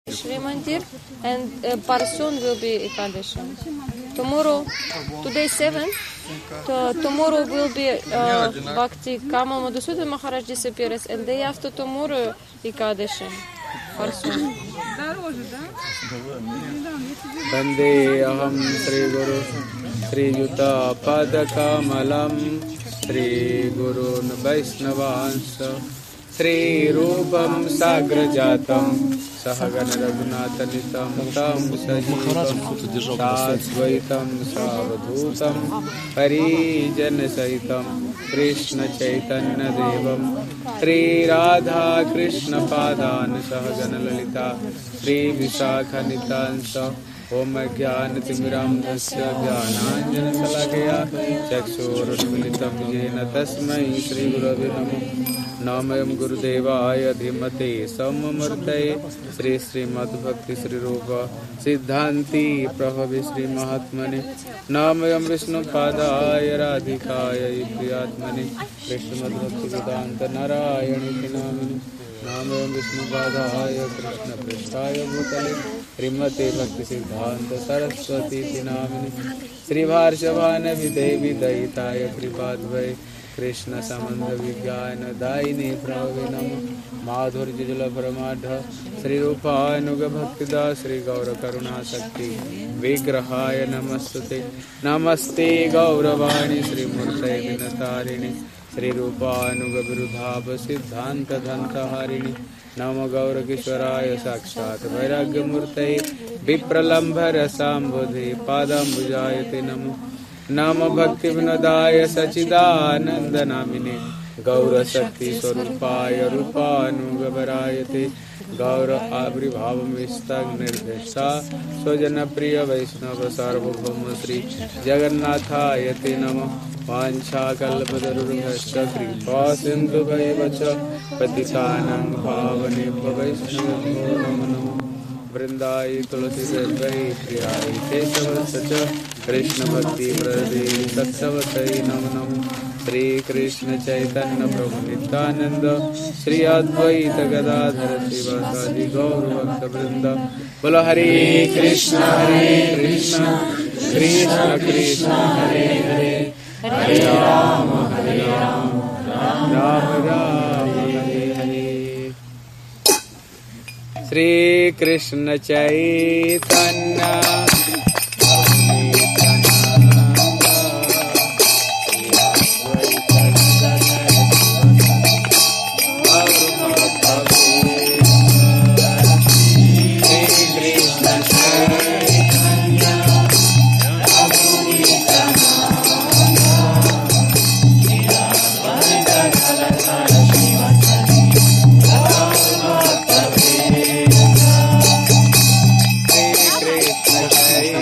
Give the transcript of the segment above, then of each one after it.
Shri Mandir, and Parsoon will be Ekadasham. Tomorrow, today 7, tomorrow will be Bhakti Kama Madhusudan Maharaj disappearance, and day after tomorrow Ekadasham. Parsoon. Bande aham Sri Guru Sri Yuta Padakamalam Sri Gurun Vaishnavansha Sri Rupam Sagrajatam Sahagan Raghunatanitam Tam Sajitam Sasvaitam Savadhutam Parijan Sahitam Krishna Chaitanya Devam Sri Radha Krishna Padan Sahagan Lalita Sri Visakhanitansa Om Jnana Timiram Dasya Jnananjana Salakaya Chakshurunmilitam Jena Tasmai Sri Gurave Namo Namayam Gurudevaya Dhimate Samamurtaye Sri Sri Madhubhakti Sri Rupa Siddhanti Prabhavi Sri Mahatmane Namayam Vishnu Padaya Radhikaya Priyatmane Krishna Madhubhakti Vedanta Narayani Namini Namayam Vishnu Padaya Krishna Prishthaya Bhutale Srimate Bhakti Siddhanta Saraswati Namini Sri Bharshavana Videvi Daitaya Kripadvai Krishna Samandha Vijnana Daini Prabhavi Namo Madhurya Jala Paramadha Sri Rupa Anuga Bhaktida Sri Gaura Karuna Sakti Vigrahaya Namastute Namaste Gauravani Sri Murtai Vinatarini Sri Rupa Anuga Virudhava Siddhanta Dhanta Harini Nama Gaura Kishwaraya Sakshat Vairagya Murtai Vipralambhara Sambodhi Padam Bujayate Namo Nama Bhakti Vinodaya Sachidananda Namine Gaura Shakti Swarupaya Rupanugavarayate Gaura Abribhavam Vistag Nirdesha Swajana Priya Vaishnava Sarvabhauma Sri Jagannathayate Nama Vancha Kalpatarurubhascha Kripa Sindhu Vacha Patitanang Bhavanebha Vaishnava Namo Namo Vrindai Tulasi Devai Priyai Kesava Sacha Krishna Bhakti Prade Satsavatai Namo Namo Sri Krishna Chaitanya Prabhu Nityananda Sri Advaita Gadadhara Srivasadi Gaur Bhakta Vrinda Bola Hare Krishna Krishna Krishna Hare Hare Hare Rama Rama Rama Hare Hare Sri Krishna Chaitanya Hare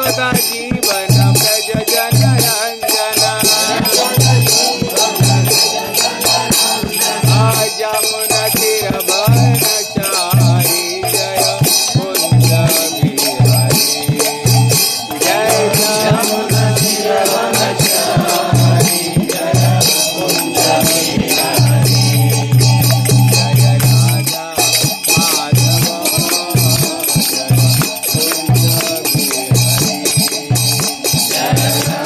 Yashoda जीवन ब्रज जन रंजना जमुना तीर बनचारी जय कुंज बिहारी जय जमुना तीर बनचारी जय कुंज बिहारी जय राजा माधव जय कुंज बिहारी जय राजा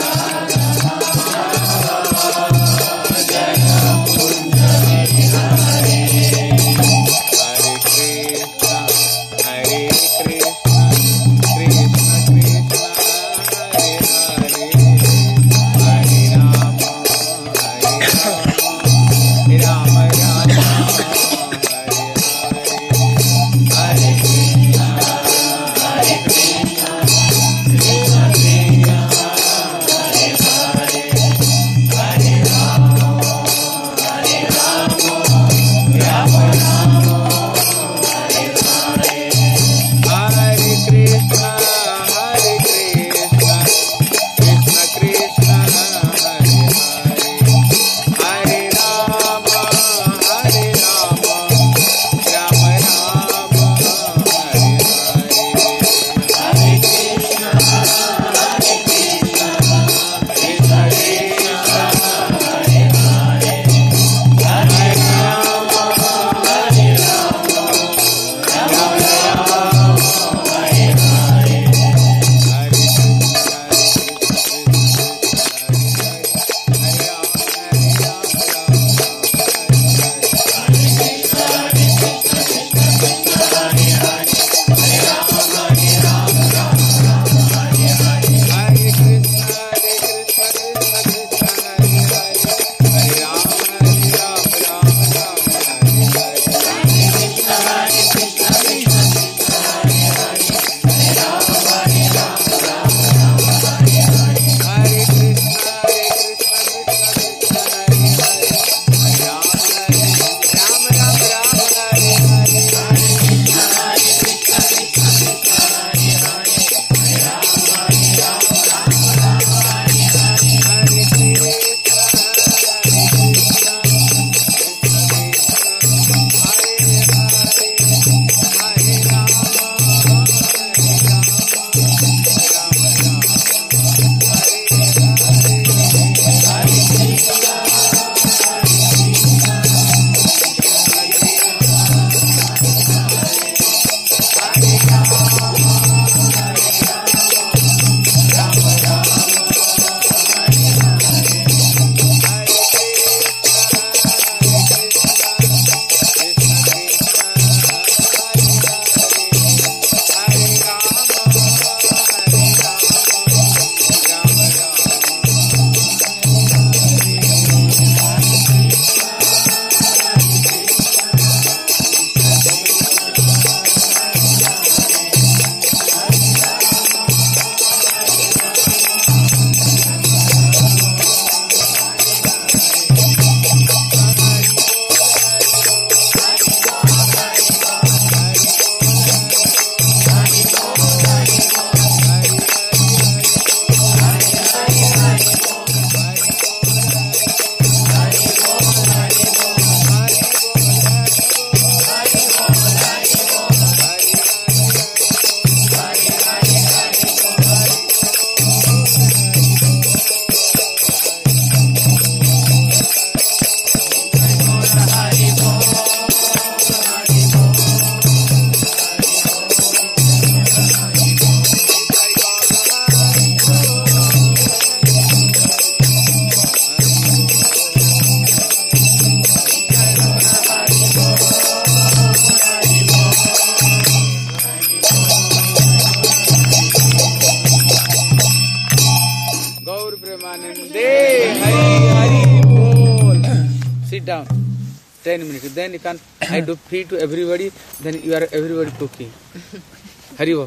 sit down 10 minutes. Then you can I do feed to everybody. Then you are everybody cooking. Хариво.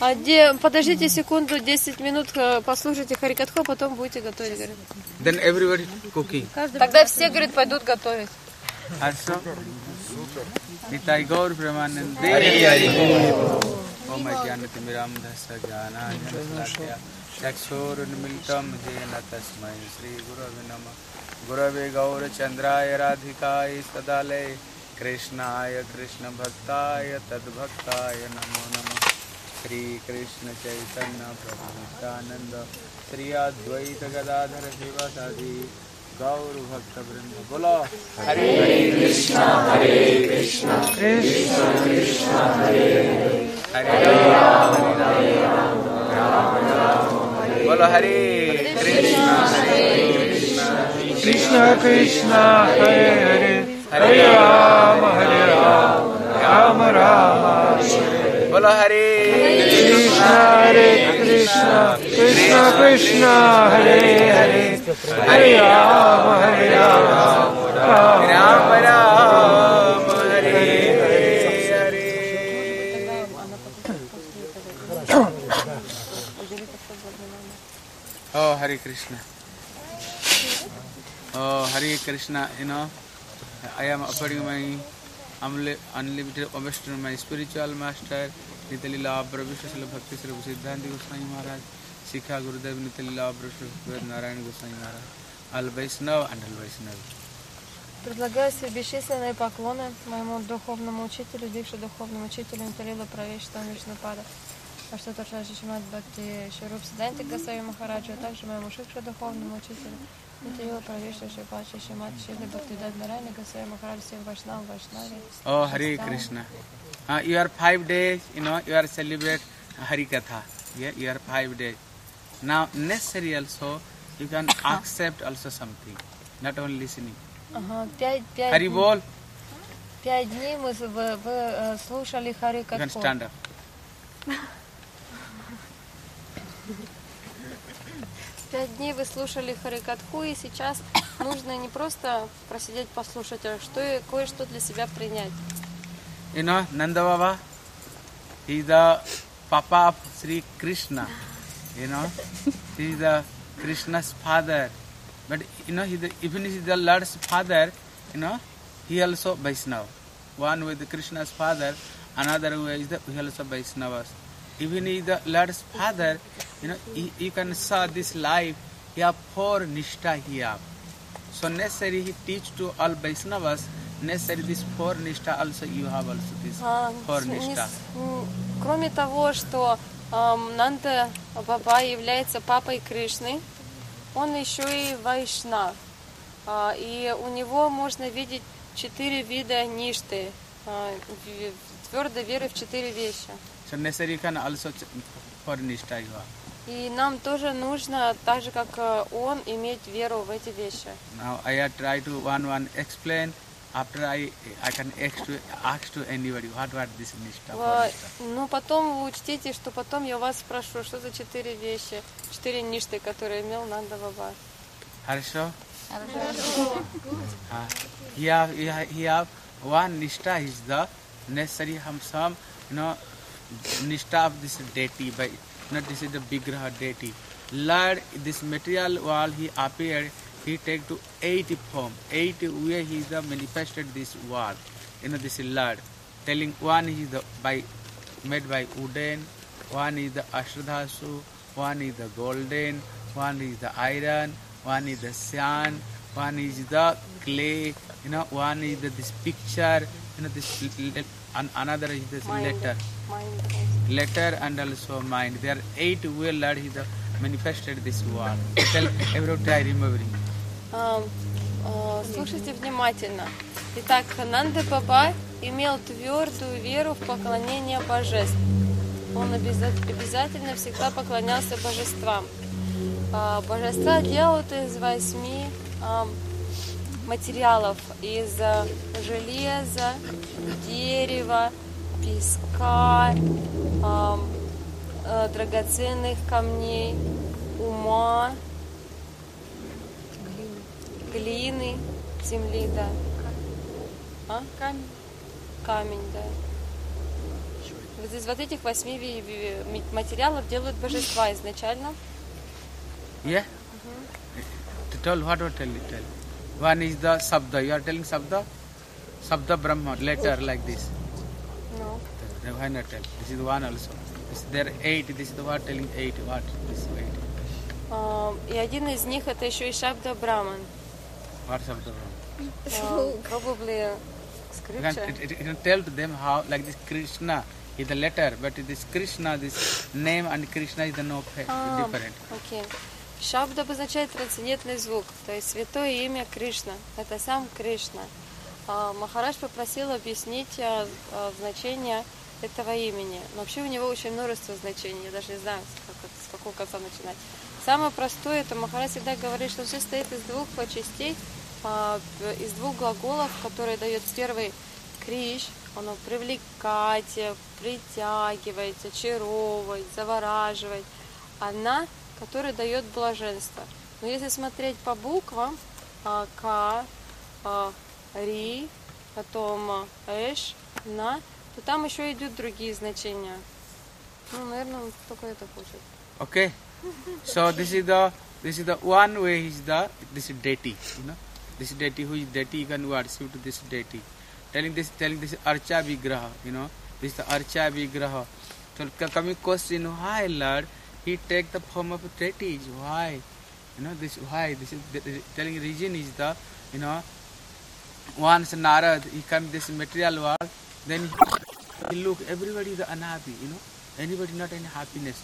Подождите секунду, 10 минут, послушайте Харикатху, потом будете готовить, говорит. Then everybody cooking. Тогда все, говорит, пойдут готовить. Also, Nitai Gaur Premanande. ओम ज्ञानतिमिरान्धस्य ज्ञानाञ्जनशलाकया चक्षुरुन्मिलितं येन तस्मै श्रीगुरवे नमः। गुरवे गौरचन्द्राय राधिकाय सदालये कृष्णाय कृष्णभक्ताय तद्भक्ताय नमो नमः। श्री कृष्ण चैतन्य प्रभु नित्यानंद श्री अद्वैत गदाधर शिवासादि गौर भक्त वृंद। बोलो हरे कृष्णा कृष्ण कृष्ण हरे हरे राम राम राम बोलो हरे कृष्णा कृष्ण कृष्ण हरे हरे हरे राम राम राम बोलो हरे कृष्ण कृष्ण कृष्ण हरे हरे हरे राम राम राम हरे हरे Hare. Oh, Hare Krishna. Oh, Hare Krishna. You know, I am offering my unlimited homage to my spiritual master, Nitalila Prabhupada Bhakti Sri Siddhanta Goswami Maharaj, Sikha Gurudev Nitalila Prabhupada Narayana Goswami Maharaj, Al Vaishnava and Al Vaishnava. Предлагаю себе бесчисленные поклоны моему духовному учителю, бывшему духовному учителю Ниталила Правештам Вишнупада, Аштата Шимат Бхакти Шируп Сиддханти Госвами Махараджу, а также моему шикшу духовному учителю Ниталила Правештам Шипачи Шимат Шили Бхактидат Нарайна Госвами Махараджу, всех Вайшнав, Вайшнави. Oh, Hare Krishna. You are 5 days, you know, you are celebrate Hari Katha. Yeah, you are 5 days. Now, necessary also, you can accept also something, not only listening. Ага, Hari Bol. 5 дней мы слушали Хари You can Катху. stand up. 5 дней вы слушали Харикатху, и сейчас нужно не просто просидеть, послушать, а кое-что для себя принять. You know, Nanda Baba, he is the Papa of Sri Krishna. You know, he is the Krishna's father. But you know, even he is the Lord's father, you know, he also Vaishnava. One with Krishna's father, another way is he also Vaishnavas. Even he is the Lord's father, you know, you can saw this life, he have 4 nishtha he have. So necessary he teach to all Vaishnavas, necessary this 4 nishtha also you have also this 4 nishtha. Кроме того, что Нанда Баба является папой Кришны, он еще и вайшнав. И у него можно видеть 4 вида ништы, твердой веры в 4 вещи. So necessary you can also 4 nishtha you have. И нам тоже нужно, так же как он, иметь веру в эти вещи. Now I have tried to one explain. After I can ask to anybody what this nishtha. Но потом вы учтите, что потом я вас спрошу, что за 4 вещи, 4 ништы, которые имел Нанда Баба. Хорошо? He have one nishtha is the necessary some nishtha of this deity, by not this is the Vigraha deity. Lord, this material world he appeared, he take to 8 form, 8 way he is the manifested this world. You know, this is Lord. Telling one is the made by wooden, one is the Ashtadhasu, one is the golden, one is the iron, one is the sand, one is the clay, you know, one is this picture, you know, this another is this letter and also mind. There are 8 way Lord he manifested this world. Tell every time remembering. Слушайте внимательно. Итак, Нанда Баба имел твердую веру в поклонение божеств. Он обязательно всегда поклонялся божествам. Божества делают из 8 материалов: из железа, дерева, песка, драгоценных камней, ума, глины, земли, да. Камень, да. Вот из вот этих 8 материалов делают божества изначально. Yeah? To tell what to tell. One is the Sabda. You are telling Sabda? Sabda Brahma, letter like this. No. Why not tell? This is one also. There are 8. This is the word telling 8. What? This 8. И один из них это еще и Шабда Браман. What's of the wrong? Probably You can, scripture. you can tell to them how, like this Krishna is the letter, but this Krishna, this name and Krishna is the no different. Окей. Шабда обозначает трансцендентный звук, то есть святое имя Кришна. Это сам Кришна. Махарадж попросил объяснить значение этого имени. Но вообще у него очень множество значений. Я даже не знаю, с какого конца начинать. Самое простое, это Махарадж всегда говорит, что все состоит из двух частей, из двух глаголов, которые дает первый криш, оно привлекать, притягивать, очаровывать, завораживать. Она, который дает блаженство. Но если смотреть по буквам, К, Ри, потом Эш, На, то там еще идут другие значения. Ну, наверное, он только это хочет. Okay. So this is the one way is this deity, you know. This deity, who is deity, you can worship to this deity. Telling this Archa Vigraha, you know. This is the Archa Vigraha. So coming question, why Lord he take the form of deities? Why? You know, this why? This is telling reason is the, you know, once Narad he come this material world, then he look everybody is unhappy, you know. Anybody not any happiness.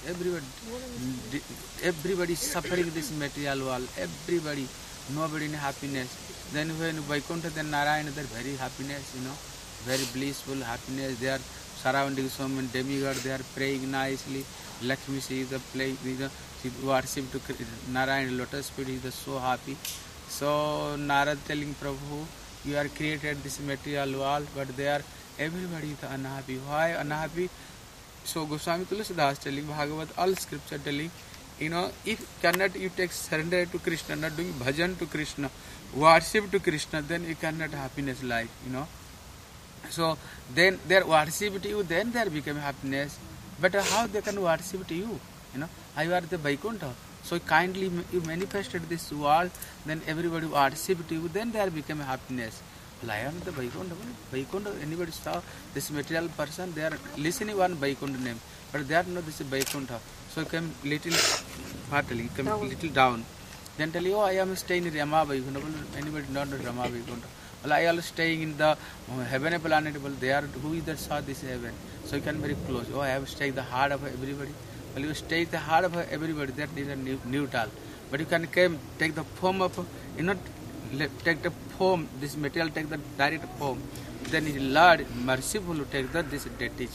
Everybody suffering this material world. Everybody, nobody in happiness. Then when Vaikuntha, then Narayana, they're very happiness, you know, very blissful happiness. They are surrounding so many demigods. They are praying nicely. Lakshmi is the play, she worship to Narayana lotus feet. He is so happy. So Narad telling Prabhu, you are created this material world, but they are everybody is unhappy. Why unhappy? So Goswami Tulsidas telling Bhagavad, all scripture telling, you know, if cannot you take surrender to Krishna, not doing bhajan to Krishna, worship to Krishna, then you cannot happiness life, you know. So then their worship to you, then there become happiness. But how they can worship to you? You know, you are the Vaikuntha. So kindly you manifested this world, then everybody worship to you, then there become happiness. I am the Vaikuntha. Vaikuntha, anybody saw this material person, they are listening one Vaikuntha name, but they are not this Vaikuntha. So come little fatally, come little down. Then tell you, oh, I am staying in Rama Vaikuntha. Anybody not Rama Vaikuntha? Well, I am staying in the heaven planet. Well, they are who is that saw this heaven? So you can very close. Oh, I have stayed the heart of everybody. Well, you stay the heart of everybody. That is a neutral. But you can come take the form of, you know, take the form, this material take the direct form, then His Lord merciful to take this deity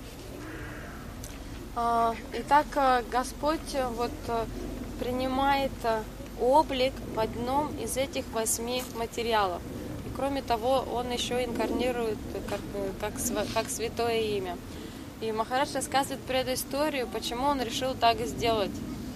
form. Итак, Господь вот принимает облик в одном из этих 8 материалов. И кроме того, Он еще инкарнирует как святое имя. И Махарадж рассказывает предысторию, почему он решил так сделать.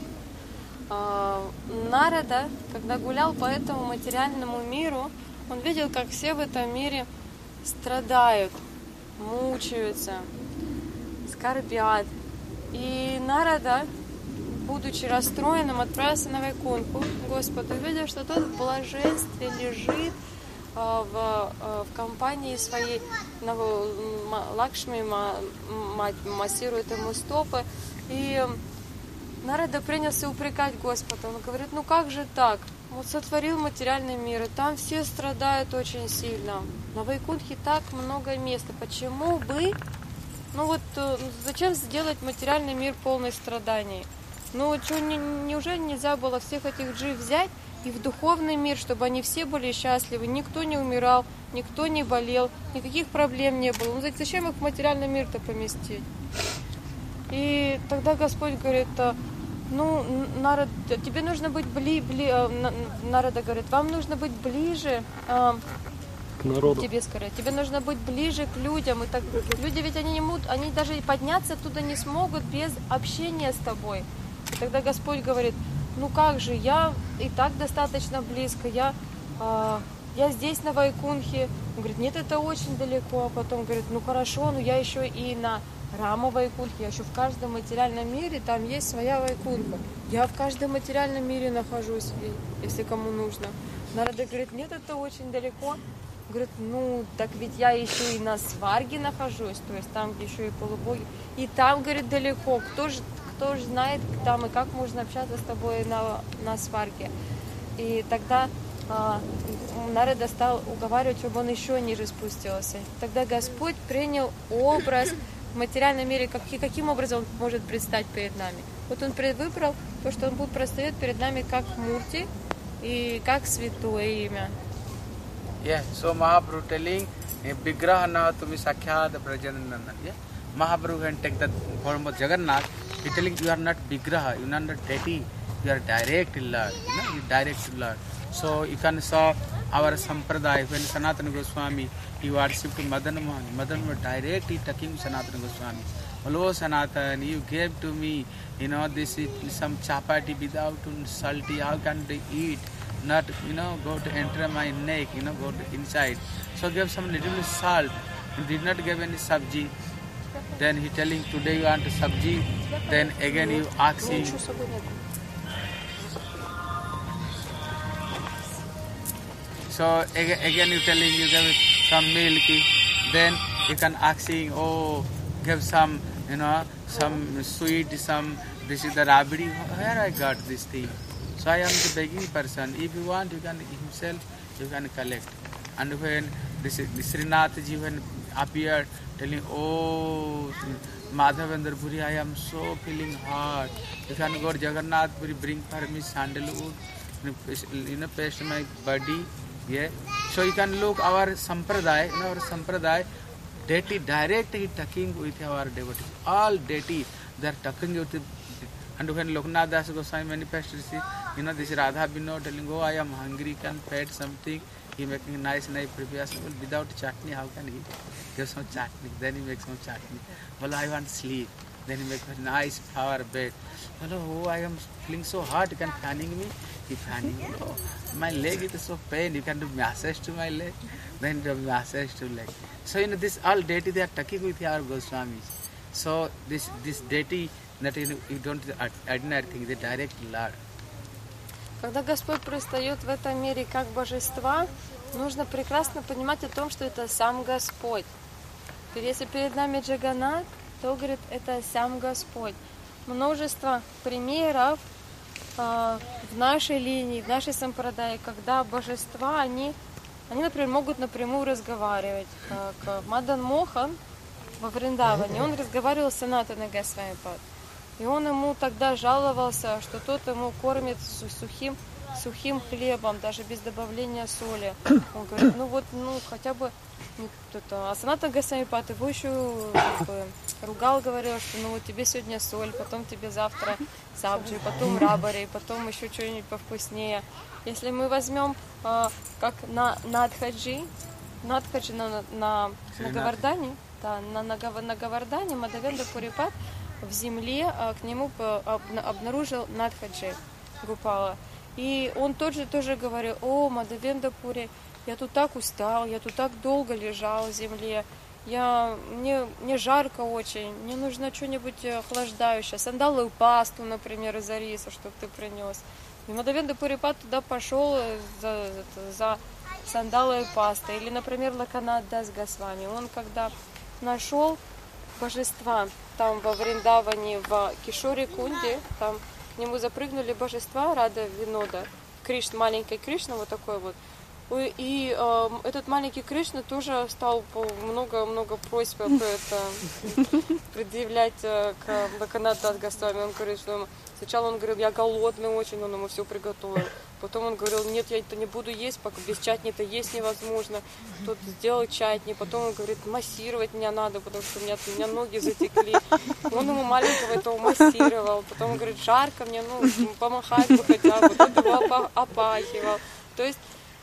Нарада, когда гулял по этому материальному миру, он видел, как все в этом мире страдают, мучаются, скорбят. И Нарада, будучи расстроенным, отправился на Вайкунтху к Господу, видя, что тот в блаженстве лежит в компании своей, Лакшми массирует ему стопы. И Нарада принялся упрекать Господа. Он говорит, ну как же так? Вот сотворил материальный мир, и там все страдают очень сильно. На Вайкунтхе так много места. Почему бы, зачем сделать материальный мир полный страданий? Неужели нельзя было всех этих джив взять и в духовный мир, чтобы они все были счастливы, никто не умирал, никто не болел, никаких проблем не было. Зачем их в материальный мир-то поместить? И тогда Господь говорит, Нарад, тебе нужно быть Нарада говорит, вам нужно быть ближе к народу. Тебе нужно быть ближе к людям. И так, люди ведь они даже и подняться оттуда не смогут без общения с тобой. И тогда Господь говорит, ну как же, я и так достаточно близко, я здесь на Вайкунтхе. Он говорит, нет, это очень далеко. А потом говорит, ну хорошо, но я еще и на Рама Вайкунтхе, я еще в каждом материальном мире, там есть своя Вайкунтха. Я в каждом материальном мире нахожусь, если кому нужно. Нарада говорит, нет, это очень далеко. говорит, ну, так ведь я еще и на сварге нахожусь, то есть там, где еще и полубоги. И там, говорит, далеко. Кто же знает там и как можно общаться с тобой на сварге. И тогда Нарада стал уговаривать, чтобы он еще ниже спустился. Тогда Господь принял образ в материальном мире, каким образом он может предстать перед нами. Вот он выбрал то, что он будет предстать перед нами как Мурти и как святое имя. Yeah, so Mahaprabhu telling, Vigraha na tumi sakhyat prajananana. Yeah, Mahaprabhu can take the form of Jagannath. He telling you are not Vigraha, you are not deity, you are direct Lord. You direct Lord. So you can saw our Sampradaya when Sanatana Goswami he worshipped Madan Mohan. Madan was directly taking Sanatana Goswami. Hello Sanatana, you gave to me, this is some chapati without salty. How can they eat? Not, go to enter my neck, go to inside. So give some little salt. He did not give any sabji. Then he telling today you want sabji. Then again you asking. So again you telling you give some milk. Then you can asking, give some, some sweet, this is the rabdi. Where I got this thing? So I am the begging person. If you want, you can himself, you can collect. And when this Srinath ji when appeared, telling, Madhavendra Puri, I am so feeling hot. You can go to Jagannath Puri, bring for me sandalwood, paste my body. Yeah. So you can look our sampradaya, in our sampradaya, deity directly talking with our devotees. All deities, they are talking with the. And when Loknath Das Goswami manifested, this Radha Vinod telling, I am hungry, can feed something. He making nice preparation. Without chutney, how can he give some chutney? Then he makes some chutney. Well, I want sleep. Then he makes a nice flower bed. Well, I am feeling so hot. You can fanning me. He fanning me. My leg is so pain. You can do massage to my leg. Then do massage to leg. So this all deity they are talking with our Goswamis. So this deity. That you don't ordinary thing, the direct Lord. Когда Господь предстает в этом мире как божества, нужно прекрасно понимать о том, что это сам Господь. Если перед нами Джаганнат, то, говорит, это сам Господь. Множество примеров в нашей линии, в нашей сампрадае, когда божества, они, например, могут напрямую разговаривать. Как Мадан Мохан во Вриндаване, он разговаривал с Санатаной Госвами. И он ему тогда жаловался, что тот ему кормит сухим хлебом, даже без добавления соли. Он говорит, хотя бы... А Санатана Госвами его еще ругал, говорил, что тебе сегодня соль, потом тебе завтра сабджи, потом рабари, потом еще что-нибудь повкуснее. Если мы возьмем как на Надхаджи на Гавардане, на Гавардане Мадавендра Пурипад в земле к нему обнаружил Надхаджи Гупала. И он тоже говорил, Мадавендра Пури, я тут так устал, я тут так долго лежал в земле, мне жарко очень, мне нужно что-нибудь охлаждающее, сандаловую пасту, например, из риса, чтобы ты принес. И Мадавендра Пурипад туда пошел за сандаловой пастой. Или, например, Локанат Дас Госвами, он когда нашел божества там во Вриндаване, в Кишори-Кунде, там к нему запрыгнули божества Рада Винода, маленький Кришна, вот такой вот. И этот маленький Кришна тоже стал много просьб предъявлять к Локанат Дас Госвами. Он говорит, что сначала он говорил, я голодный очень, он ему все приготовил. Потом он говорил, нет, я это не буду есть, пока без чатни-то есть невозможно. Тут сделал чатни. Потом он говорит, массировать меня надо, потому что у меня ноги затекли. Он ему маленького этого массировал. Потом он говорит, жарко мне, помахать бы хотя бы. Тут его опахивал. То есть,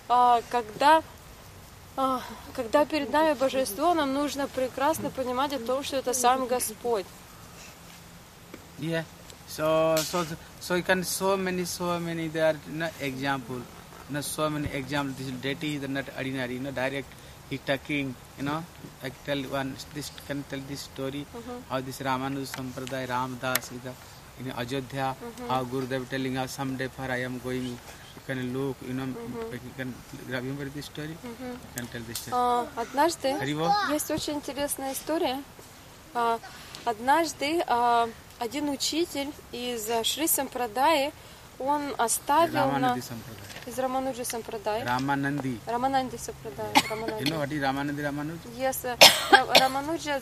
когда перед нами божество, нам нужно прекрасно понимать о том, что это сам Господь. Yeah. So you can so many there are example, so many examples. This deity is not ordinary, direct. He talking, I can tell this story how this Ramanuja Sampradaya Ramdas is in Ajodhya, how Gurudev telling us someday for I am going, you can look, you can remember this story? You can tell this story. Однажды Харивол? есть очень интересная история. Однажды один учитель из Шри Сампрадаи, он оставил из Рамануджа Сампрадай. Ramanandi. Рамананди Сампрадай. You know what is Ramanandi Ramanuj? Yes, Ramanuja,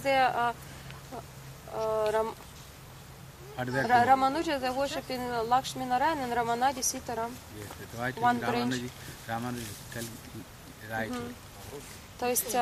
Ramanuja, they worship in Lakshmi Narayan and Ramanadi Sitaram. Yes, that's why One branch. Ramanuj tell right. То есть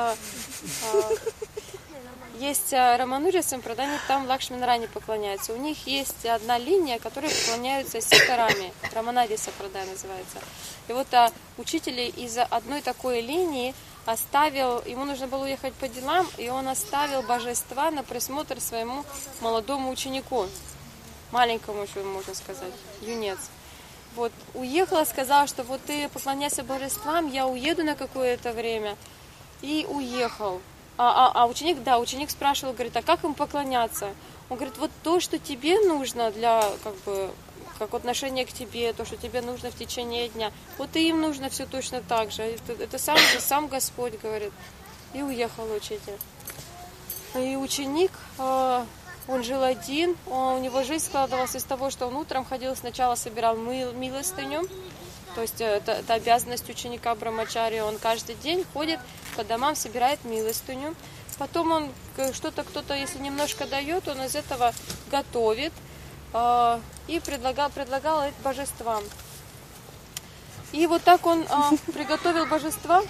есть Рамануджа Сампрадай, они там Лакшми Нарайане поклоняются. У них есть одна линия, которая поклоняются Ситарами. Раманади Сампрадай называется. И вот учитель из одной такой линии оставил, ему нужно было уехать по делам, и он оставил божества на присмотр своему молодому ученику. Маленькому еще, можно сказать, юнец. Вот, уехала, сказала, что вот ты поклоняйся божествам, я уеду на какое-то время. И уехал. Ученик спрашивал, говорит, а как им поклоняться? Он говорит, вот то, что тебе нужно для, как отношение к тебе, то, что тебе нужно в течение дня, вот и им нужно все точно так же. Это сам Господь говорит. И уехал учитель. И ученик, он жил один, у него жизнь складывалась из того, что он утром ходил, сначала собирал милостыню, то есть это обязанность ученика Брамачари, он каждый день ходит по домам, собирает милостыню. Потом он кто-то, если немножко дает, он из этого готовит и предлагал это божествам. И вот так он приготовил божества.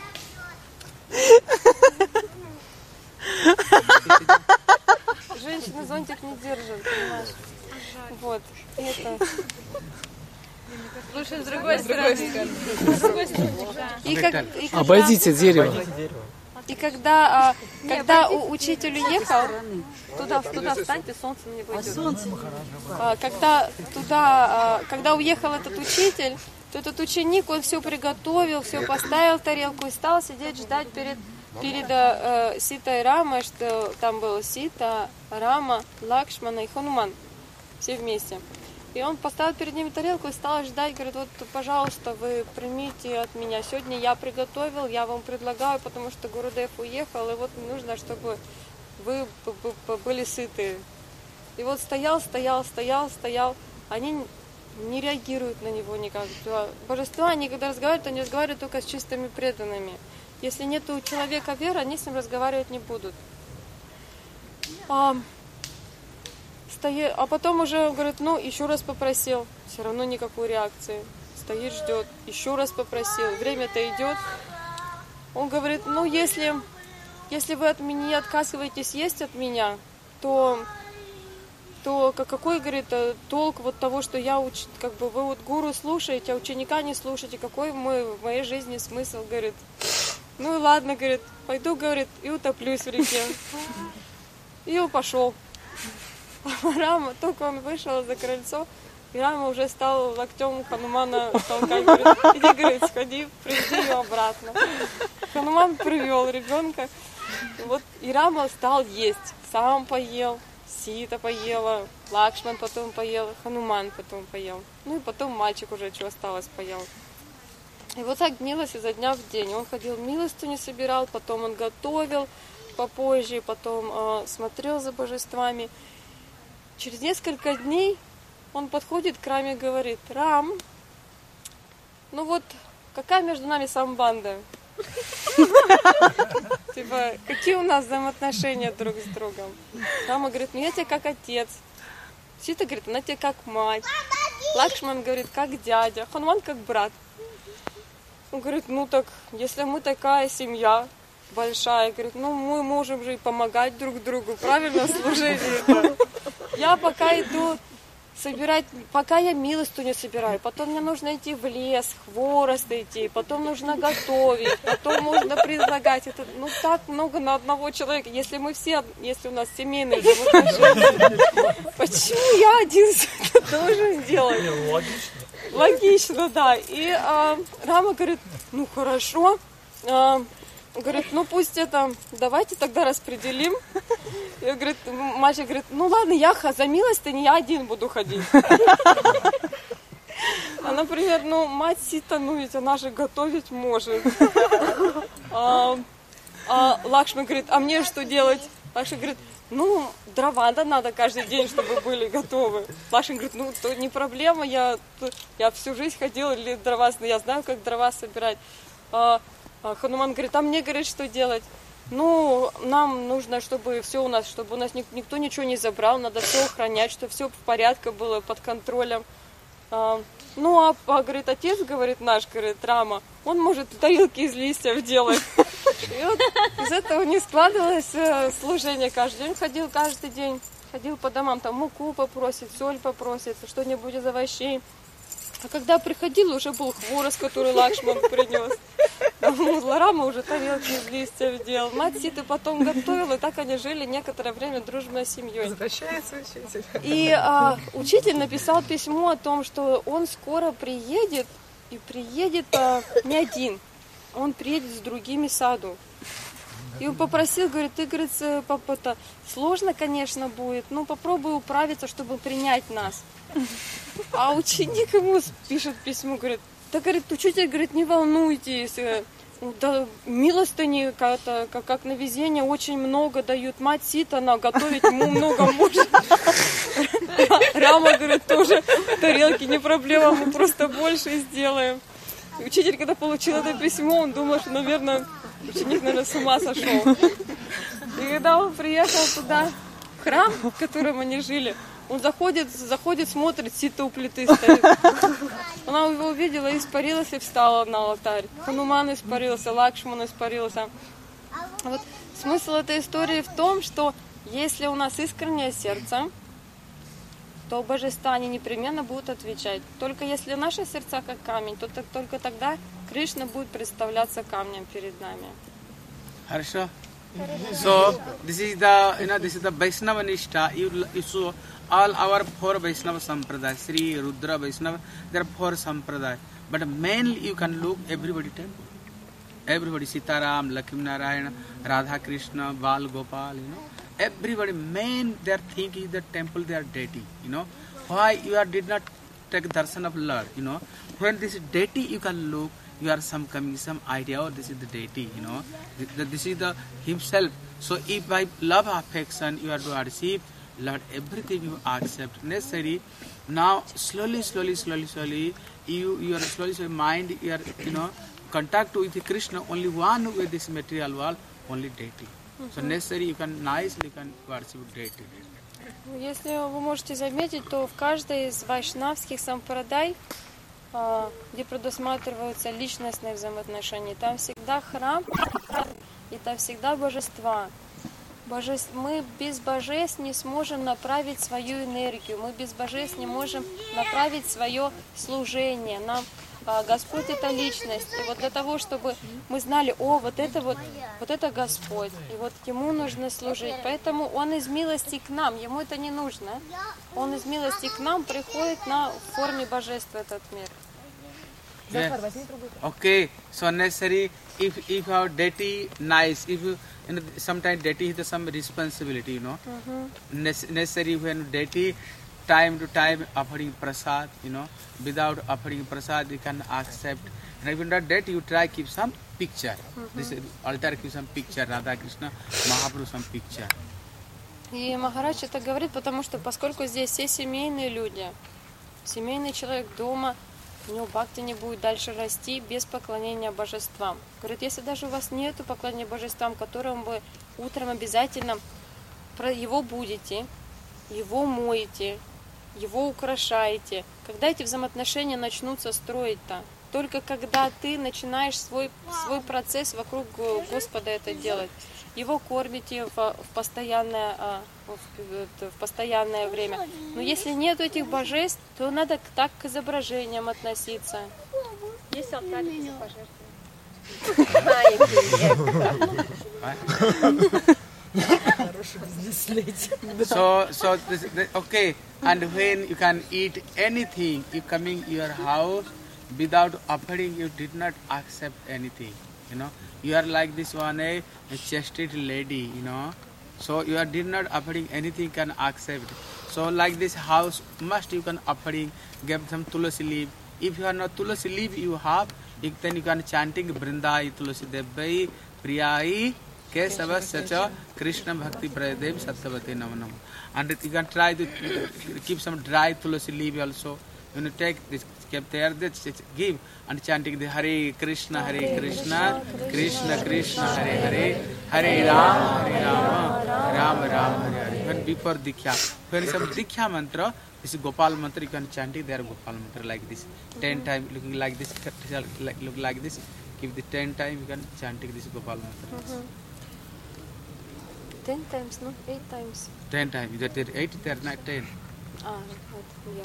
Женщины зонтик не держат, понимаешь? Вот, это... Лучше с другой стороны. Обойдите дерево. И когда учитель уехал, туда встаньте, солнце на него идет. Когда уехал этот учитель, то этот ученик, он все приготовил, все поставил в тарелку и стал сидеть ждать перед Ситой и Рамой, что там было Сита, Рама, Лакшмана и Хануман, все вместе. И он поставил перед ними тарелку и стал ждать, говорит, вот, пожалуйста, вы примите от меня. Сегодня я приготовил, я вам предлагаю, потому что Гурудев уехал, и вот нужно, чтобы вы были сыты. И вот стоял. Они не реагируют на него никак. Божества, они когда разговаривают, они разговаривают только с чистыми преданными. Если нет у человека веры, они с ним разговаривать не будут. А потом уже, говорит, еще раз попросил, все равно никакой реакции. Стоит, ждет, еще раз попросил, время-то идет. Он говорит, если вы от меня не отказываетесь есть от меня, то какой, говорит, толк вот того, что вы вот гуру слушаете, а ученика не слушаете, какой в моей жизни смысл, говорит. Ну и ладно, говорит, пойду, говорит, и утоплюсь в реке. И он пошел. Рама, только он вышел за крыльцо, и Рама уже стал локтем Ханумана толкать. Говорит, иди, говорит, сходи, приведи ее обратно. Хануман привел ребенка. И Рама стал есть. Сам поел, Сита поела, Лакшман потом поел, Хануман потом поел. Ну и потом мальчик уже, что осталось, поел. И вот так длилось изо дня в день. Он ходил, милостыню собирал, потом он готовил попозже, потом смотрел за божествами. Через несколько дней он подходит к Раме и говорит, Рам, какая между нами самбанда? Типа, какие у нас взаимоотношения друг с другом? Рама говорит, я тебе как отец. Сита говорит, она тебе как мать. Лакшман говорит, как дядя. Хануман как брат. Он говорит, если мы такая семья большая, говорит, мы можем же и помогать друг другу, правильно, в служении. Я пока иду собирать, пока я милостыню собираю, потом мне нужно идти в лес, хворост идти, потом нужно готовить, потом можно предлагать. Это так много на одного человека. Если у нас семейные взаимоотношения, почему я один это должен делать? Логично, да. И Рама говорит, хорошо. говорит, ну пусть это, давайте тогда распределим. И говорит, мальчик говорит, ну ладно, я за милость-то не я один буду ходить. А, например, ну мать Сита, ну ведь она же готовить может. А Лакшман говорит, а мне что делать? Лакшман говорит, ну дрова надо каждый день, чтобы были готовы. Лакшман говорит, ну то не проблема, я всю жизнь ходила для дрова, я знаю, как дрова собирать. Хануман говорит, а мне, говорит, что делать? Ну, нам нужно, чтобы у нас никто ничего не забрал, надо все охранять, чтобы все в порядке было, под контролем. Ну, говорит, отец, говорит, наш, говорит, Рама, он может тарелки из листьев делать. И вот из этого не складывалось служение каждый день. Каждый день ходил по домам, там муку попросит, соль попросит, что-нибудь из овощей. А когда приходил, уже был хворост, который Лакшман принес. Рама уже тарелки из листьев делал. Мать Ситы потом готовила, и так они жили некоторое время дружной семьей. Возвращается учитель. И учитель написал письмо о том, что он скоро приедет, и приедет не один. Он приедет с другими саду. И он попросил, говорит, ты, говорит, папа-то сложно, конечно, будет, но попробуй управиться, чтобы принять нас. А ученик ему пишет письмо, говорит, да, говорит, учитель, говорит, не волнуйтесь, да, милостыни, как на везение, очень много дают. Мать Сита, она готовить ему много может. Рама, говорит, тоже тарелки, не проблема, мы просто больше сделаем. И учитель, когда получил это письмо, он думал, что, наверное, ученик, наверное, с ума сошел. И когда он приехал туда, в храм, в котором они жили, он заходит, смотрит, Сита у плиты стоит. Она его увидела, испарилась и встала на алтарь. Хануман испарился, Лакшман испарился. Вот смысл этой истории в том, что если у нас искреннее сердце, то божества они непременно будут отвечать. Только если наши сердца как камень, то только тогда Кришна будет представляться камнем перед нами. Хорошо. So this is the Vaishnava Nishtha. You saw all our four Vaishnava Sampradaya, Sri, Rudra, Vaishnava. There are four Sampradaya. But mainly you can look everybody temple. Everybody, Sitaram, Lakshmi Narayana, Radha Krishna, Bal Gopal, Everybody, main their thing is the temple, their deity, Why you did not take darshan of Lord, When this deity you can look, you are some idea, oh, this is the deity, This is the himself. So if by love, affection, you are to receive, Lord, everything you accept. Necessary. Now, slowly, your mind, you are, contact with Krishna, only one with this material world, only deity. So necessary, you can worship deity. Если вы можете заметить, то в каждой из вайшнавских сампрадай, где предусматриваются личностные взаимоотношения, там всегда храм, и там всегда божества. Мы без божеств не сможем направить свою энергию, мы без божеств не можем направить свое служение. Нам Господь это личность. И вот для того, чтобы мы знали, вот это Господь, и вот Ему нужно служить. Поэтому Он из милости к нам, Ему это не нужно. Он из милости к нам приходит в форме божества в этот мир. Yeah. Okay, so necessary if our deity nice, if sometimes deity has some responsibility, Necessary when deity time to time offering prasad, without offering prasad you can accept. And even not that you try keep some picture. This altar keep some picture, Radha Krishna, Mahaprabhu some picture. И Махарадж это говорит, потому что поскольку здесь все семейные люди, семейный человек дома, у него бхакти не будет дальше расти без поклонения божествам. Говорит, если даже у вас нет поклонения божествам, которым вы утром обязательно его будете, его моете, его украшаете, когда эти взаимоотношения начнутся строить-то? Только когда ты начинаешь свой процесс вокруг Господа это делать. Его кормите в постоянное время. Но если нет этих божеств, то надо так к изображениям относиться. Есть алтарь So okay, and when you can eat anything, you coming your house without offering, you did not accept anything. You know, you are like this one a chested lady. You know, so you are did not offering anything can accept. So like this house must you can offering give some tulasi leaf. If you are not tulasi leaf you have, then you can chanting Brindai tulasi devai priyai kesava sacha Krishna bhakti pradev satyavate namanam. And you can try to keep some dry tulasi leaf also. When you take this, keep there, this give and chanting the Hare Krishna, Krishna Krishna, Hare Hare, Hare Rama, Rama Rama, Hare Hare. When before Diksha, when some Diksha mantra, this is Gopal mantra, you can chant it there Gopal mantra like this. 10 times looking like this, look like this. Give the 10 times, you can chant this Gopal mantra. 10 times, no? 8 times. 10 times. That 8, there not 10. Yeah.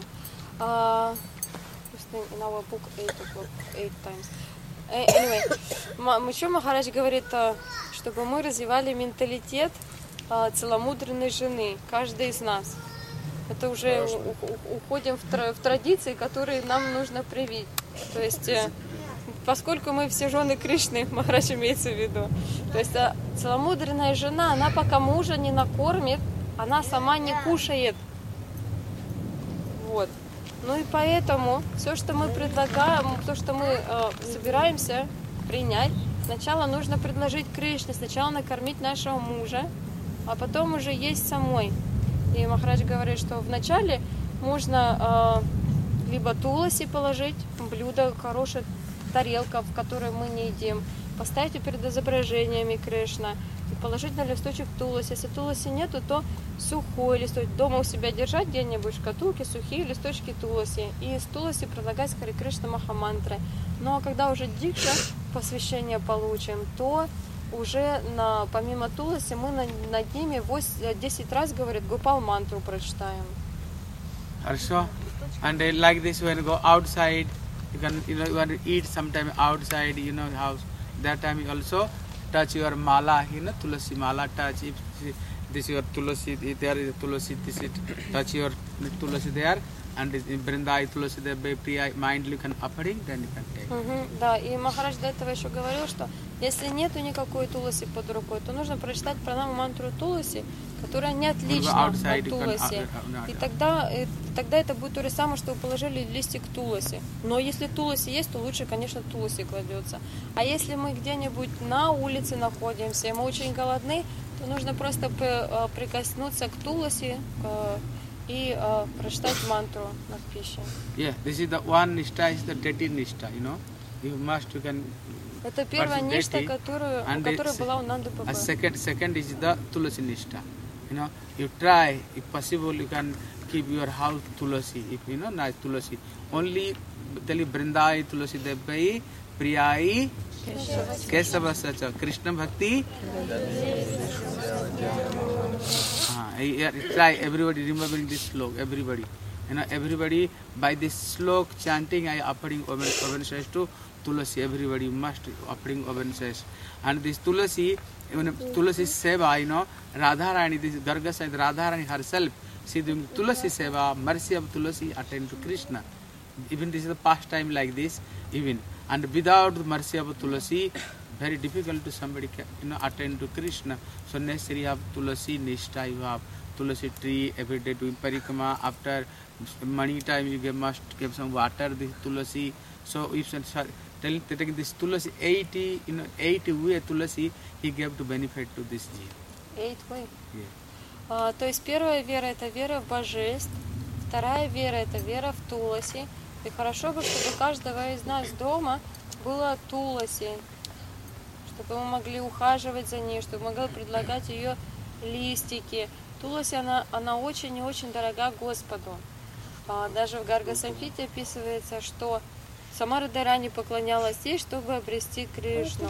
In our book 8 times. Anyway, еще Махарадж говорит, чтобы мы развивали менталитет целомудренной жены, каждый из нас. Это уже уходим в традиции, которые нам нужно привить. То есть, поскольку мы все жены Кришны, Махарадж имеется в виду, то есть целомудренная жена, она пока мужа не накормит, она сама не кушает. Вот. Ну и поэтому все, что мы предлагаем, то, что мы собираемся принять, сначала нужно предложить Кришне, сначала накормить нашего мужа, а потом уже есть самой. И Махарадж говорит, что вначале можно либо туласи положить, блюдо, хорошая тарелка, в которой мы не едим, поставить перед изображениями Кришна и положить на листочек туласи. Если туласи нету, то сухой листочек. Дома у себя держать где-нибудь в шкатулке сухие листочки туласи. И из туласи предлагать Харе Кришна Махамантры. Ну а когда уже дикша посвящение получим, то уже помимо туласи мы над ними 10 раз, говорит, Гопал мантру прочитаем. Хорошо. And like this when you go outside, you can you want to eat sometime outside, house. That time you also touch your mala, tulasi mala touch. If this your tulasi, there is tulasi, this is touch your tulasi there, and Brindai tulasi there, priya mind you can offering, then you can take. Да, и Махарадж до этого еще говорил, что если нету никакой туласи под рукой, то нужно прочитать пранаму мантру туласи, которая не отлична от туласи. И тогда это будет то же самое, что вы положили листик туласи. Но если туласи есть, то лучше, конечно, туласи кладется. А если мы где-нибудь на улице находимся, и мы очень голодны, то нужно просто прикоснуться к туласи и прочитать мантру над пищей. Yeah, this is the one nishta, is the deity nishta, you can. Это первая ништа, которая была у Нанды Папы. Second is the tulasi nishta. You try, if possible, you can keep your house tulasi. If not tulasi, only tell you Brindai tulasi devai priyai kesava sacha Krishna bhakti. Try everybody remembering this slok. Everybody by this slok chanting, I offering obeisances to Tulasi. Everybody must offering obeisances. And this Tulasi, even Tulasi Seva, Radharani, this Garga said Radharani herself, she doing Tulasi Seva, mercy of Tulasi attend to Krishna. Even this is the pastime like this, even. And without the mercy of Tulasi, very difficult to somebody attend to Krishna. So necessary have Tulasi Nishta, you have Tulasi tree every day doing parikama. After money time you must give some water, this Tulasi. So if taking this Tulasi 80 way Tulasi he gave to benefit to this jeev. 8 way? Yeah. То есть первая вера — это вера в божеств, вторая вера — это вера в Туласи. И хорошо бы, чтобы у каждого из нас дома было Туласи, чтобы мы могли ухаживать за ней, чтобы мы могли предлагать ее листики. Туласи, она очень и очень дорога Господу. Даже в Гарга Самхите описывается, что сама Радхарани поклонялась ей, чтобы обрести Кришну.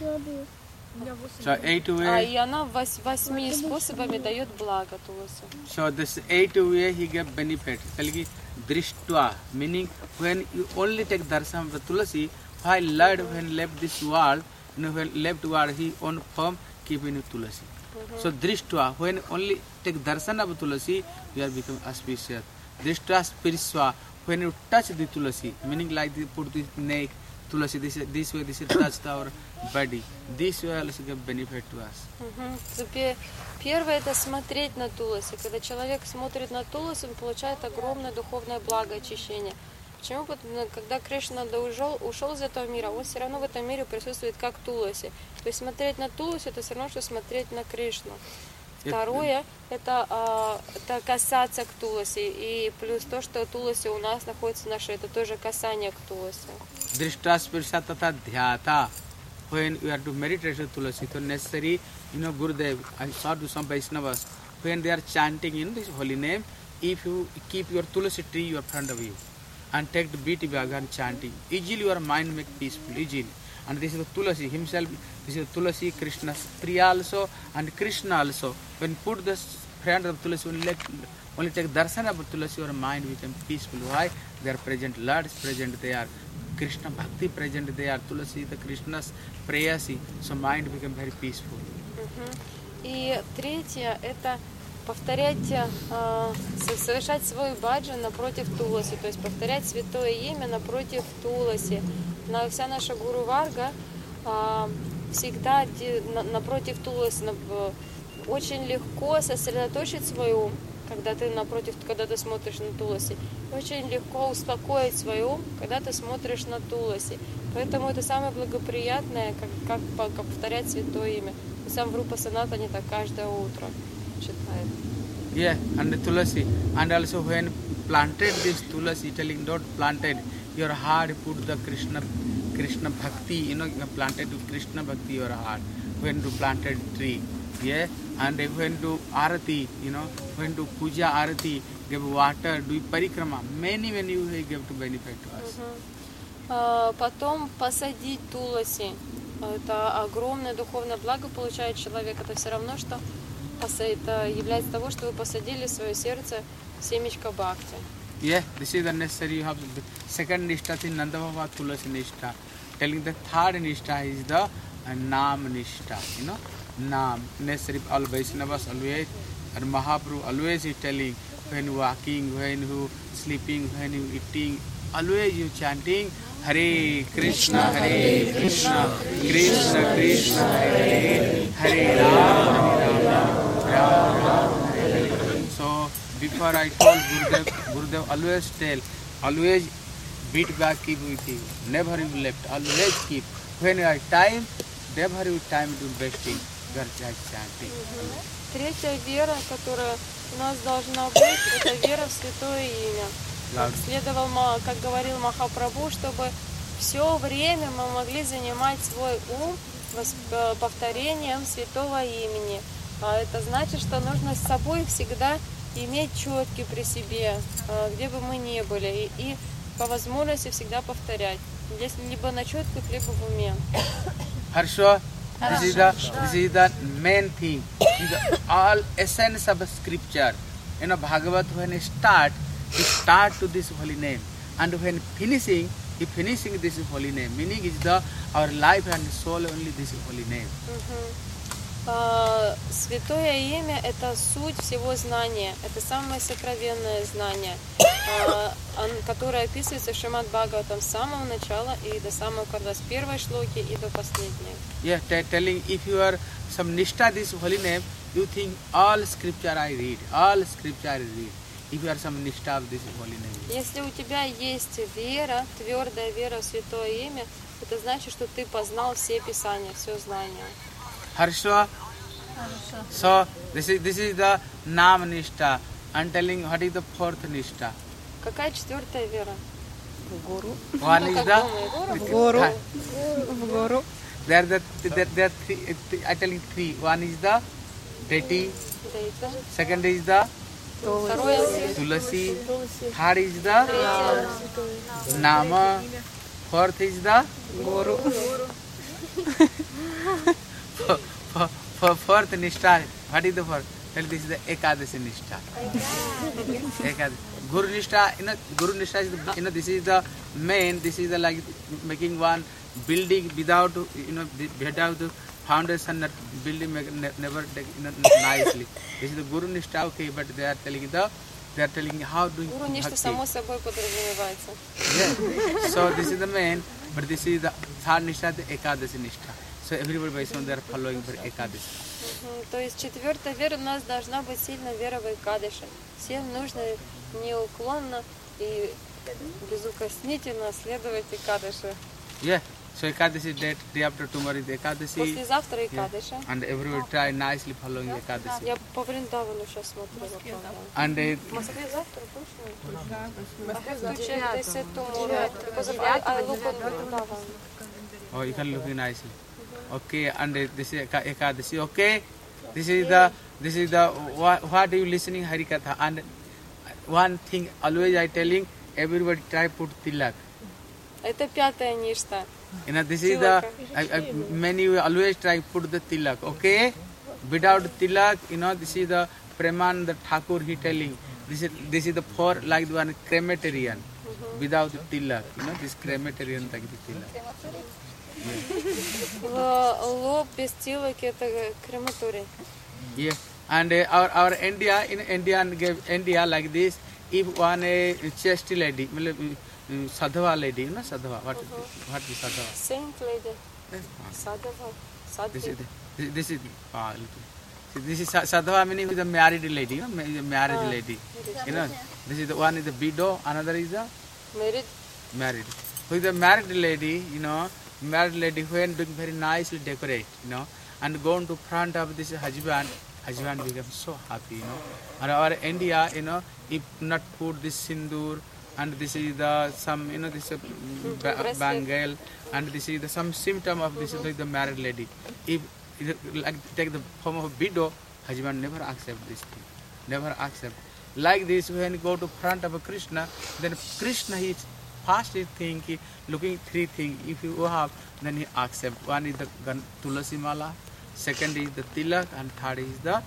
So 8 way. И она 8 способами дает благо Туласи. So this 8 way he gave benefit. Kalgi drishtva, meaning when you only take darshan of Tulasi, while Lord when left this world, when left world he on form keeping Tulasi. So drishtva, when only take darshan of Tulasi, you are become auspicious. Drishtva spiritual, when you touch the Tulasi, meaning like you put the neck Tulasi. This way, this is touched our body. This way also give benefit to us. Первое это смотреть на Туласи. Когда человек смотрит на Туласи, он получает огромное духовное благо, очищение. Почему? Потому что когда Кришна ушел из этого мира, он все равно в этом мире присутствует как Туласи. То есть смотреть на Туласи это все равно, что смотреть на Кришну. Второе это касаться к Туласи. И плюс то, что Туласи у нас находится на шее, это тоже касание к Туласи. Drishta Spirsha Tata Dhyata. When you are to meditate with Tulasi, so necessary, Gurudev, I saw to some Vaishnavas, when they are chanting in this holy name, if you keep your Tulasi tree in front of you and take the beat bag and chanting, easily your mind make peaceful, easily. And this is the Tulasi himself, this is the Tulasi, Krishna's Priya also, and Krishna also. When put the friend of Tulasi, only take darshan of Tulasi, your mind become peaceful. Why? They are present, Lord is present, they are Krishna Bhakti present, they are Tulasi, the Krishna's prayasi, so mind become very peaceful. И третье это повторять, совершать свой баджан напротив Туласи, то есть повторять святое имя напротив Туласи. Вся наша Гуру Варга всегда напротив Туласи. Очень легко сосредоточить свой ум, когда ты смотришь на Туласи. Очень легко успокоить свой ум, когда ты смотришь на Туласи. Поэтому это самое благоприятное, как повторять святое имя. И сам Врупа Санатани так каждое утро читает. Yeah, and the Tulasi. And also when planted this Tulasi, telling not planted, your heart put the Krishna Bhakti, planted Krishna Bhakti your heart. When to planted tree. Yeah, and when to Arati, when to Puja Arati, give water, do parikrama, many ways give to benefit to us. Потом посадить Туласи. Это огромное духовное благо получает человек. Это все равно, что это является того, что вы посадили в свое сердце семечко бхакти. Yeah, this is the necessary. You have the second nishtha in Nandabhava Tulasi nishtha. Telling the third nishtha is the Nam nishtha. Nam, necessary, all Vaishnavas always, and Mahaprabhu always is telling, when walking, when you sleeping, when you eating, always you chanting, Hare Krishna, Krishna Krishna, Hare Hare, Ram, Ram, Hare Hare. So, before I told Gurudev always always beat back, keep with you, never you left, always keep. When you have time, never you time to investing. Третья вера, которая у нас должна быть, это вера в святое имя. Как говорил Махапрабху, чтобы все время мы могли занимать свой ум повторением святого имени. Это значит, что нужно с собой всегда иметь четки при себе, где бы мы ни были, и по возможности всегда повторять, либо на четках, либо в уме. Хорошо. This is the main thing. All essence of scripture. Bhagavat when it start to this holy name, and when finishing this holy name. Meaning is our life and soul only this holy name. Святое имя – это суть всего знания, это самое сокровенное знание, которое описывается в Шримад Бхагаватам с самого начала и до самого конца, с первой шлоки и до последней. Yeah, telling if you are some nishtha this holy name, you think all scripture I read. If you are some nishtha of this holy name. Если у тебя есть вера, твердая вера в святое имя, это значит, что ты познал все писания, все знания. Harshwa. So this is the Nam Nishtha. I'm telling what is the fourth Nishtha. Какая четвертая вера? В Гуру. One is the В Гуру. В Гуру. There are three. I telling three. One is the deity. Second is the Tulasi. Third is the Nama. Fourth is the Guru. Fourth Nishtha, what is the fourth? Tell this is the Ekadasi Nishtha. Guru Nishtha, Guru Nishtha is this is the main, this is the like making one building without, without the foundation, building never nicely. This is the Guru Nishtha, okay, but they are telling how doing Guru Nishtha само собой подразумевается. Yeah. So this is the main. But this is the third nishtha, the Ekadasi nishtha. So everybody Vaishnava, they are following for Ekadasi. То есть четвертая вера у нас должна быть сильная вера в Экадыши. Всем нужно неуклонно и безукоснительно следовать Экадыши. Yeah. So Ekadasi day after tomorrow is Ekadasi. Послезавтра Экадыши. And everybody try nicely following Ekadasi. Я по Вриндавану сейчас смотрела. And В Москве завтра точно? They said tomorrow. Because I look on Vrindavan. oh, you can look nicely. Okay, and this is Ekadasi. Okay, this is the what are you listening Harikatha? And one thing always I telling everybody try put tilak. Это пятая ништа. You know, this is the many always try put the tilak. Okay, without tilak, you know, this is the Preman the Thakur he telling. This is the four like the one crematorian. Without tilak, you know, this crematorian like the tilak. Лоб без тилок это крематорий. Yeah, and our India in India like this. If one chest lady, sadhava lady, you know sadhava. What is sadhava? Saint lady. Sadhava. This is sadhava meaning is a married lady, you know, marriage lady. You know, this is the one is the widow, another is the married. Who is the married lady, you know, married lady when doing very nicely decorate, you know, and go to front of this husband becomes so happy, you know. And our India, you know, if not put this sindoor and this is the some, you know, this bangle and this is the some symptom of this is like the married lady. If like take the form of a widow, husband never accept this thing, never accept. Like this, when you go to front of a Krishna, then Krishna is first thing, looking three things. If you have, then he accept. One is the Tulasi Mala, second is the Tilak, and third is the.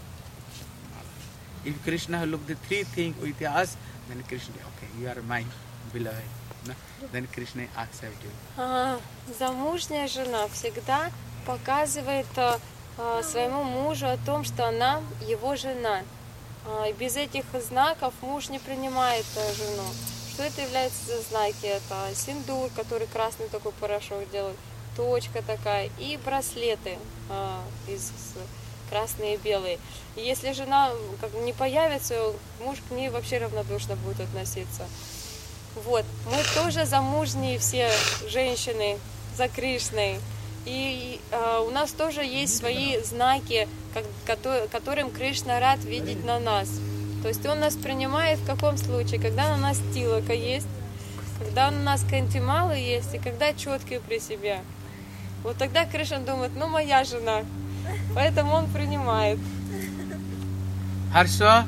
If Krishna look the three things with us, then Krishna, okay, you are mine, beloved. No? Then Krishna accept you. Замужняя жена всегда показывает своему мужу о том, что она его жена. И без этих знаков муж не принимает жену. Что это является за знаки? Это синдур, который красный такой порошок делает, точка такая, и браслеты из красные и белые. И если жена как не появится, муж к ней вообще равнодушно будет относиться. Вот. Мы тоже замужние все женщины за Кришной. И у нас тоже есть свои знаки, которым Кришна рад видеть на нас. То есть он нас принимает в каком случае? Когда на нас тилака есть, когда на нас кантималы есть, и когда четкие при себе. Вот тогда Кришна думает, ну моя жена. Поэтому он принимает. Harsha?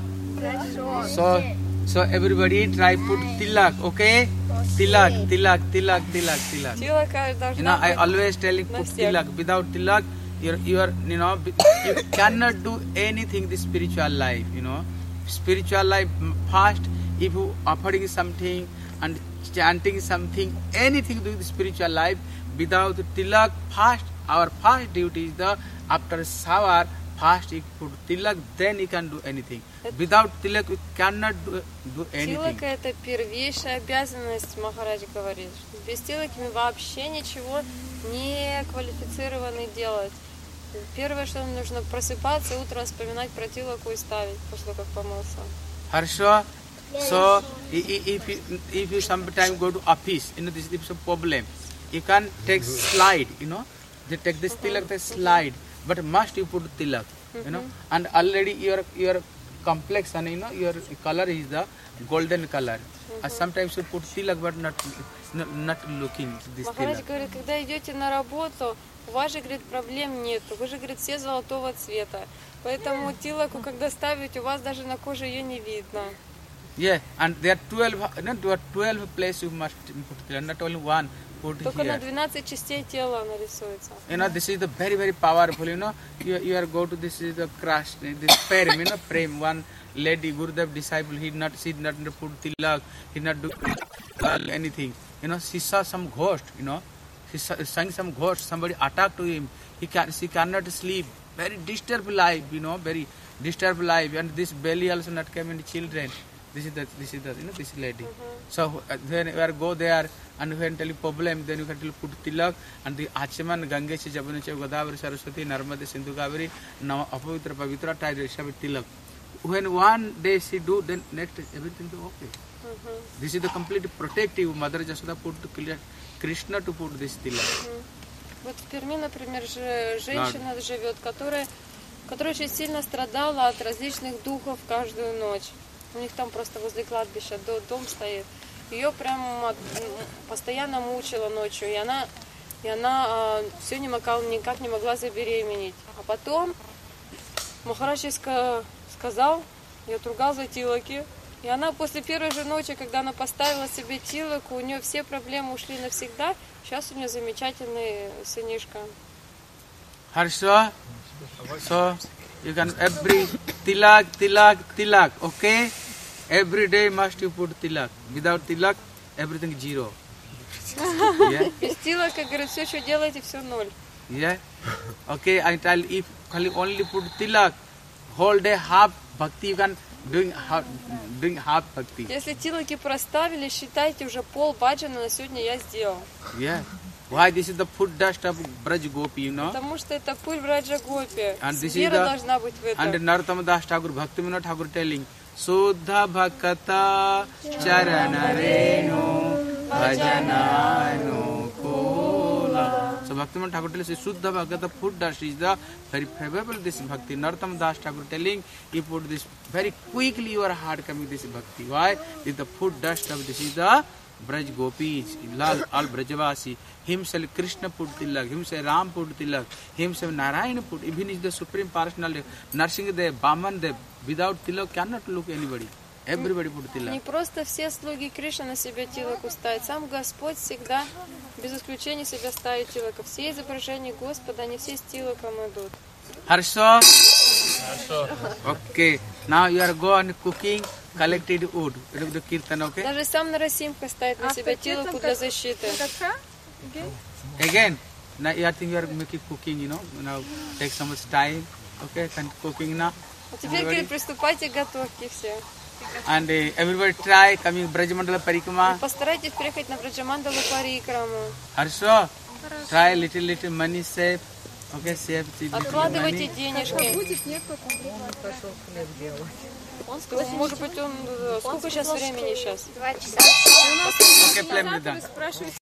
So everybody try put tilak, okay? Tilak. Тилака должна You know, I быть always telling на put всех. tilak. Without tilak, you know, you cannot do anything in the spiritual life. You know, spiritual life first. If you offering something and chanting something, anything to do with the spiritual life, without tilak, first our first duty is the after shower. First, you put tilak, then you can do anything. Without tilak, you cannot do anything. Тилака это первейшая обязанность, Махарадж говорит. Без тилаки мы вообще ничего не квалифицированы делать. Первое, что нам нужно, просыпаться, утром вспоминать про тилаку и ставить, после того, как помылся. Harsha, so if you sometimes go to office, you know, this is a problem. You can take slide, you know, they take this tilak, the slide, but must you put tilak, you know, and already your complexion, you know, your color is the golden color. Sometimes you put tilak, but not looking this Махарадж tilak. говорит, когда идете на работу, у вас же, говорит, проблем нет. Вы же, говорит, все золотого цвета. Поэтому тилаку, когда ставите, у вас даже на коже ее не видно. Yeah, and there are 12 places you must put tilak, not only one. Put Только на here. 12 частей тела она рисуется. You know, this is the very, very powerful, you know. You are go to this is the crash, this prem, you know, prem. One lady, Gurudev disciple, she not put tilak, he not do anything. You know, she saw some ghost, you know. She sang some ghost, somebody attacked to him. She cannot sleep. Very disturbed life, you know, very disturbed life. And this belly also not come in children. This is the you know, this lady. So when you are go there and when tell you problem, then you can tell put tilak and the Achaman, Gangesh, Jabanuche, Godavari, Saraswati, Narmada, Sindhu Kaveri, now Apavitra Pavitra Tide with tilak. When one day she do, then next everything is okay. This is the complete protective. Mother Jasoda put to Krishna to put this tilak. Вот в Перми, например, женщина живет, которая очень сильно страдала от различных духов каждую ночь. У них там просто возле кладбища дом стоит. Ее прям постоянно мучила ночью, и она все никак не могла забеременеть. А потом Махарадж сказал, я отругал за тилаки. И она после первой же ночи, когда она поставила себе тилаку, у нее все проблемы ушли навсегда. Сейчас у нее замечательный сынишка. Хорошо. So you can every tilak, okay? Every day must you put tilak. Without tilak, everything zero. Yeah. Без тилака, говорит, все, что делаете, все ноль. Yeah. Okay, I tell if only put tilak, whole day half bhakti you can doing half bhakti. Если тилаки проставили, считайте, уже пол баджана на сегодня я сделал. Yeah. Why this is the food dust of Braj Gopi, you know? Потому что это пыль Браджа Гопи. And this is Вера должна быть в этом. and Narottama Das Thakur, Bhaktivinoda Thakur telling, Suddha Bhakata Charana Renu Bhajananu Kola. So Bhaktivinoda Thakur tells us, Suddha Bhakata food dust is the very favorable this bhakti. Narottama Das Thakur telling, you put this very quickly your heart coming this bhakti. Why? This is the food dust of this is the Braj Gopis, all Brajavasi, himself Krishna put tilak, himself Ram put tilak, himself Narayana put, even is the supreme personality, Narsingadev, Bamandev, without tilak cannot look anybody. Everybody put tilak. Не просто все слуги Кришны на себя тилаку ставят, сам Господь всегда, без исключения, себя ставит тилака. Все изображения Господа, они все с тилаком идут. Хорошо? Okay, now you are going cooking collected wood. It is the kirtan, okay? Даже сам Нарасимха ставит на себя тилаку для защиты. Again, now you are thinking you are making cooking, you know, now take so much time, okay, and cooking now. А теперь, говорит, приступайте к готовке все. And everybody try coming Brajamandala Parikama. Постарайтесь приехать на Браджамандалу Парикраму. Хорошо? Try little money save. Okay, save Откладывайте money. денежки. Будет некуда, пошел хлеб делать. То есть, может быть, он... Сколько сейчас времени сейчас? 2 часа. Okay, play with that.